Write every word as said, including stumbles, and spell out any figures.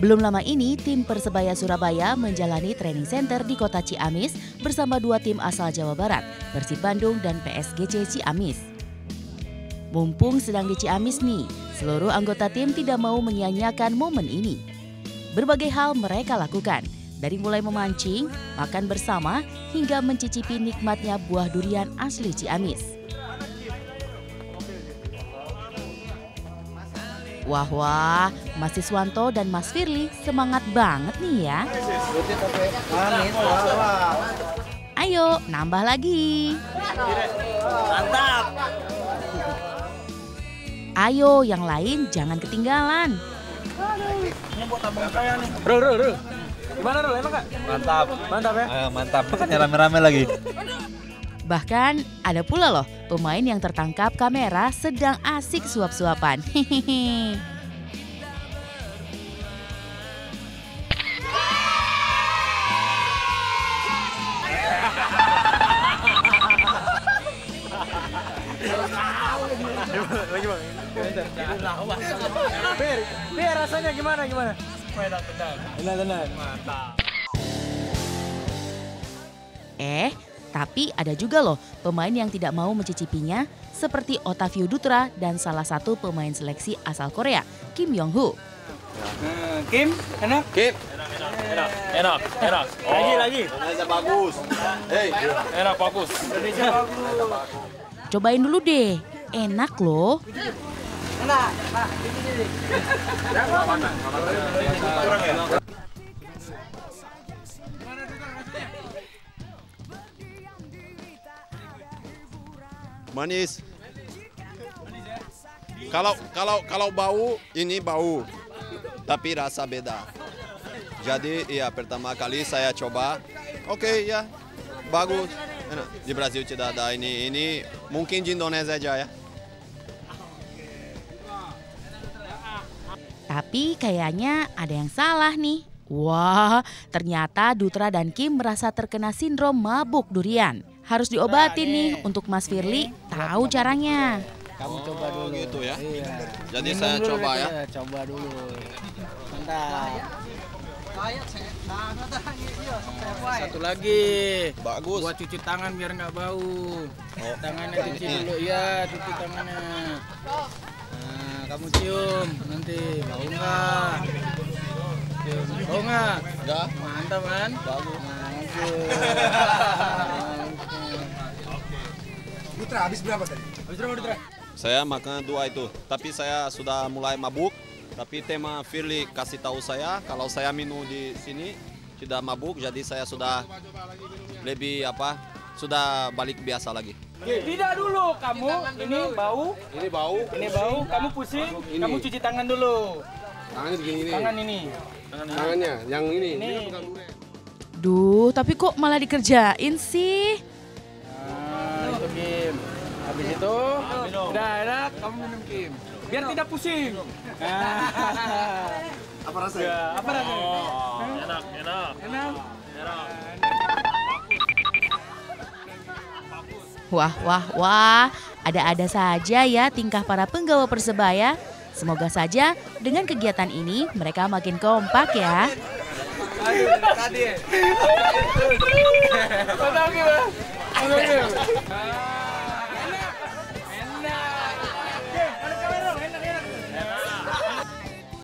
Belum lama ini, tim Persebaya Surabaya menjalani training center di kota Ciamis bersama dua tim asal Jawa Barat, Persib Bandung dan P S G C Ciamis. Mumpung sedang di Ciamis nih, seluruh anggota tim tidak mau menyia-nyiakan momen ini. Berbagai hal mereka lakukan, dari mulai memancing, makan bersama, hingga mencicipi nikmatnya buah durian asli Ciamis. Wah wah, Mas Siswanto dan Mas Firly semangat banget nih ya. Ayo, nambah lagi. Mantap. Ayo, yang lain jangan ketinggalan. Ini buat tabung saya nih. Rul, Rul, Rul. Gimana Rul, enak gak? Mantap. Mantap ya? Ayo, mantap. Makanya rame-rame lagi. Bahkan ada pula loh pemain yang tertangkap kamera sedang asik suap-suapan. Hehehe. Biar rasanya gimana gimana? Enak benar. Enak benar. Mantap. Eh, tapi ada juga loh pemain yang tidak mau mencicipinya seperti Otavio Dutra dan salah satu pemain seleksi asal Korea, Kim Yong-ho. Hmm, Kim, enak? Kim. Enak, enak, enak, enak, enak. Oh. Lagi, lagi. Indonesia bagus. Hei, enak bagus. Indonesia bagus. Cobain dulu deh, enak loh. Enak, enak. Ini, ini. Kurang ya? Manis. Kalau kalau kalau bau ini bau, tapi rasa beda. Jadi ya pertama kali saya coba, oke okay, ya bagus. Enak. Di Brasil tidak ada ini, ini mungkin di Indonesia aja ya. Tapi kayaknya ada yang salah nih. Wah, ternyata Dutra dan Kim merasa terkena sindrom mabuk durian. Harus diobatin nih untuk Mas Firly, tahu caranya. Kamu coba dulu. Oh, gitu ya. Iya. Jadi minum saya coba ya. ya. Coba dulu. Mantap. Satu lagi. Bagus. Buat cuci tangan biar nggak bau. Oh. Tangannya cuci dulu ya, cuci tangannya. Nah, kamu cium nanti bau nggak? Cium. Bau nggak? Enggak. Mantap kan? Bagus. Bagus. Dutra habis berapa tadi? Habis berapa Dutra? Saya makan dua itu, tapi saya sudah mulai mabuk. Tapi tema Firly kasih tahu saya kalau saya minum di sini tidak mabuk, jadi saya sudah lebih apa? Sudah balik biasa lagi. Tidak dulu, kamu ini bau, Ini bau. ini bau, kamu pusing, Ini. kamu cuci tangan dulu. Tangannya begini nih. Tangan ini. Tangan ini. Tangannya yang ini. Ini. Duh, tapi kok malah dikerjain sih? Nah, itu Kim. Habis itu, udah enak, kamu minum Kim. Biar tidak pusing. Apa rasanya? Ya, apa rasanya? Oh, enak, enak, Enak. enak. Wah, wah, wah, ada-ada saja ya tingkah para penggawa Persebaya. Semoga saja dengan kegiatan ini mereka makin kompak ya. Aduh, tadi. Mana Kim? Mana Kim?